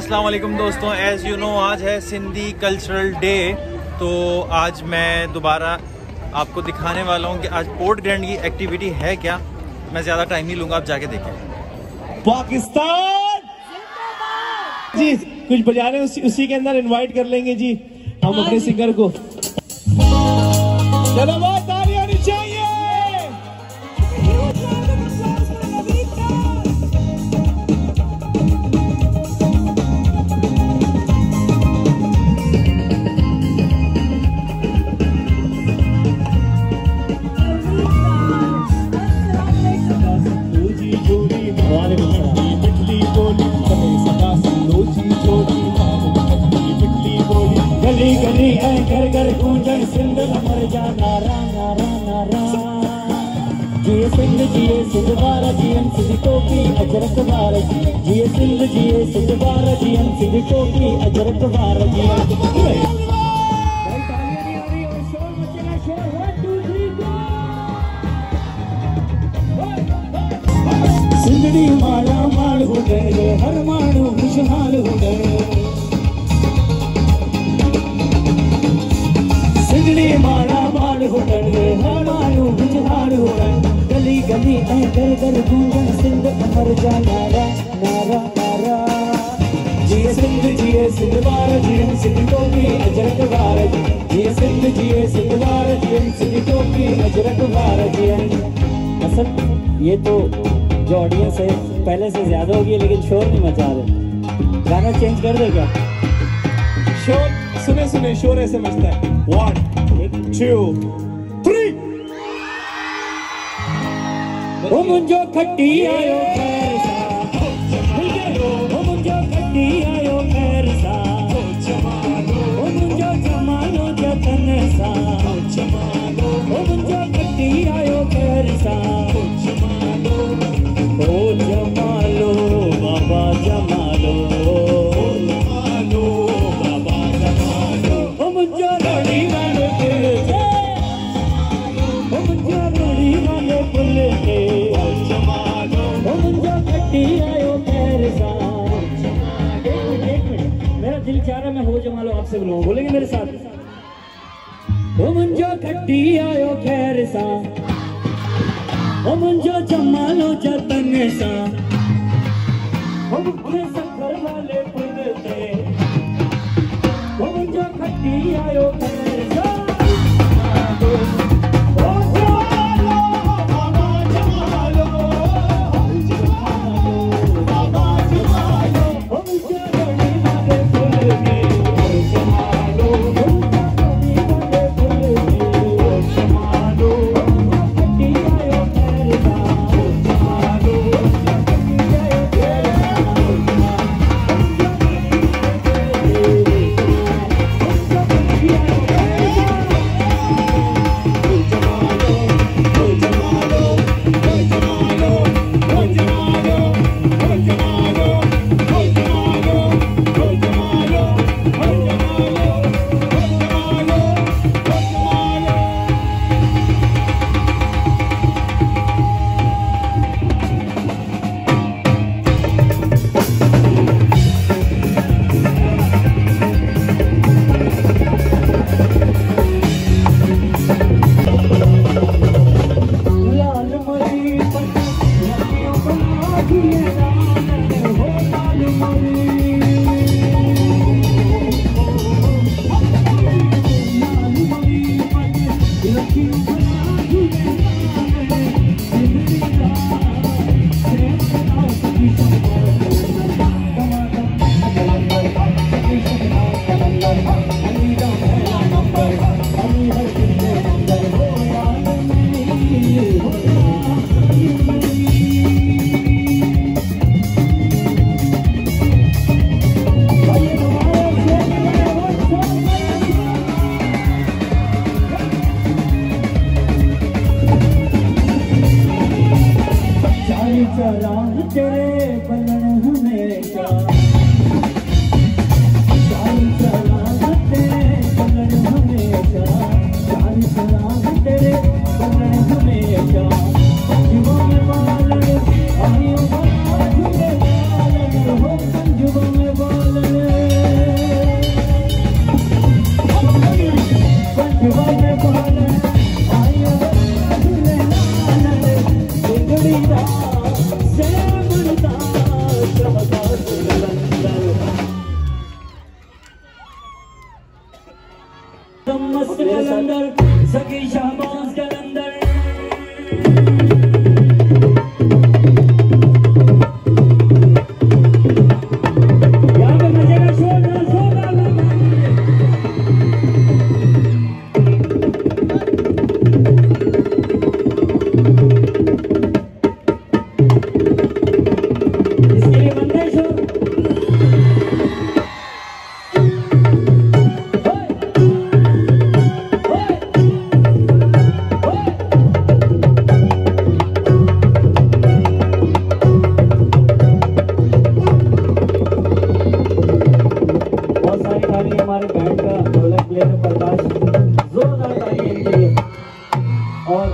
अस्सलाम वालेकुम दोस्तों। एज़ यू नो आज है सिंधी कल्चरल डे, तो आज मैं दोबारा आपको दिखाने वाला हूँ कि आज पोर्ट ग्रैंड की एक्टिविटी है क्या। मैं ज़्यादा टाइम नहीं लूँगा, आप जाके देखें। पाकिस्तान जी कुछ बजा रहे हैं, उसी के अंदर इनवाइट कर लेंगे जी हम अपने सिंगर को। चलो बहुत तालियां होनी चाहिए। गली गली घर घर गूंजन सिंध अमर जा नारा नारा नारा। जिए सिंध जिए सिंध वारा जियन सिंध टोपी अजरक वारा जिए सिंध जिए सिंध वारा जियन सिंध टोपी अजरक वारा जियन। सिंधड़ी माला माल हो गए हर मानू खुशहाल हो गए। सिंधड़ी माला माल हो गए हर मानू खुशहाल हो गए। गली गली घर घर गूंजन सिंध अमर जा नारा नारा नारा। जिए सिंध वारा जियन सिंध टोपी अजरक वारा जिए सिंध वारा जियन सिंध टोपी अजरक वारा जियन। असल ये तो जो ऑडियंस है पहले से ज्यादा होगी, लेकिन शोर नहीं मचा रहे। गाना चेंज कर दे क्या? शोर सुने सुने शोर ऐसे मचता है। 1 2 3। ओ मुंजो खट्टी आयो खैर सा, ओ मुंजो खट्टी आयो खैर सा, ओ मुंजो जमानो जतन सा, ओ मुंजो खट्टी आयो खैर सा। ओ जमालो बाबा जमालो, जमालो बाबा जमालो। ओ मुझे रोड़ी वाले पुल से, ओ मुझे रोड़ी वाले पुल से जमालो। ओ मुझे खट्टी आयो खैर सा। एक मिनट मेरा दिल चाह रहा मैं हो जमालो आपसे बोलूं, बोलेंगे मेरे साथ। ओ मुझे खट्टी आयो खैर सा, ओ मुझे जमालो जतन सा, ओ मुझे सफर वाले पुल से, ओ मुझे खट्टी आयो खैर सा। ओ जमालो बाबा जमालो, जमालो बाबा जमालो। ओ मुझे रोड़ी वाले पुल से, ओ जमालो, ओ रोड़ी वाले पुल से, ओ जमालो। Yeah. सखी शाहबाज जलंधर यहाँ पे मजे का शोर ना इसके लिए बनते हैं शोर। हमारे बैंड का ढोलक प्लेयर प्रकाश, जोरदार ताली इनके लिए। और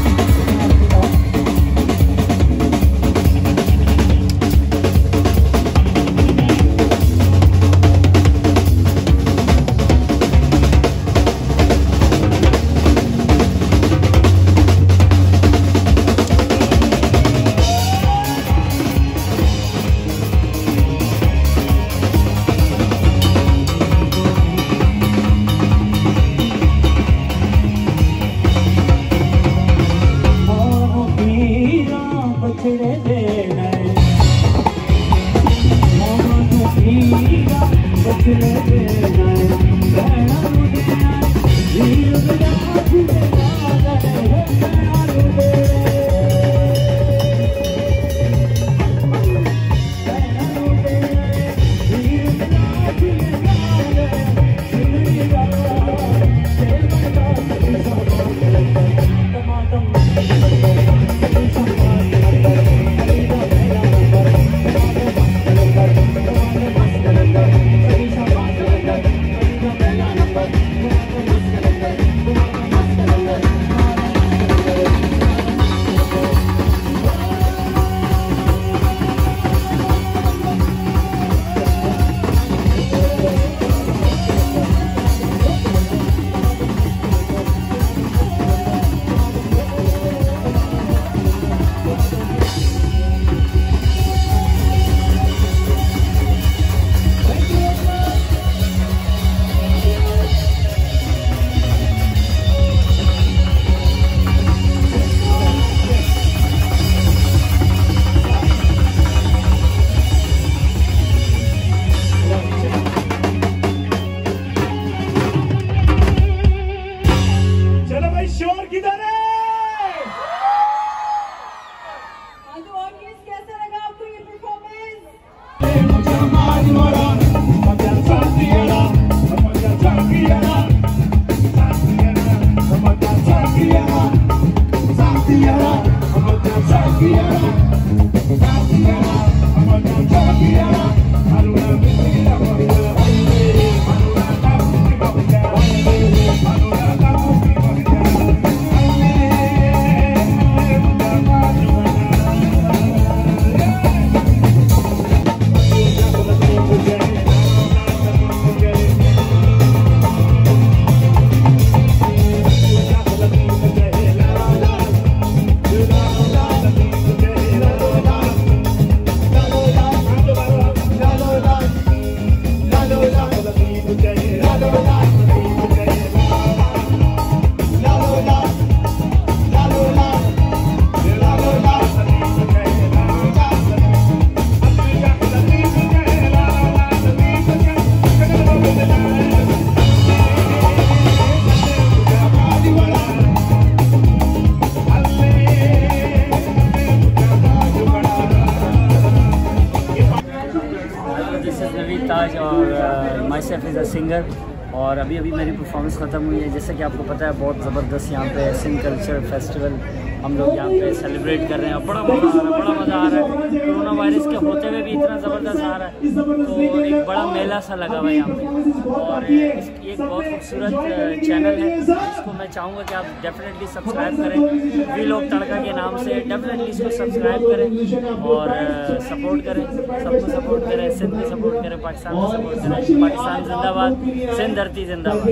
ताज और myself is a singer. और अभी मेरी परफॉर्मेंस ख़त्म हुई है। जैसे कि आपको पता है बहुत ज़बरदस्त यहाँ पे सिंध कल्चर फेस्टिवल हम लोग यहाँ पे सेलिब्रेट कर रहे हैं और बड़ा मज़ा आ रहा है, बड़ा मज़ा आ रहा है। कोरोना वायरस के होते हुए भी इतना ज़बरदस्त आ रहा है, तो एक बड़ा मेला सा लगा हुआ है यहाँ पे। और एक बहुत खूबसूरत चैनल है इसको मैं चाहूँगा कि आप डेफिनेटली सब्सक्राइब करें। वीलॉग तड़का के नाम से डेफिनेटली इसको सब्सक्राइब करें और सपोर्ट करें, सबको सपोर्ट करें, सिंध में सपोर्ट करें, पाकिस्तान में सपोर्ट करें। पाकिस्तान जिंदाबाद, सिंध धरती जिंदाबाद।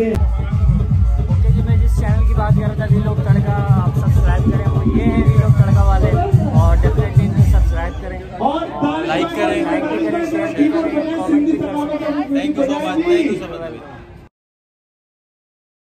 ओके जी, मैं जिस चैनल की बात कर रहा था वीलॉग तड़का, आप सब्सक्राइब करें। वो ये है वीलॉग तड़का वाले, और डेफिनेटली इनको सब्सक्राइब करें, लाइक करें, शेयर करें, कमेंट भी कर सकते हैं। Thank you so much.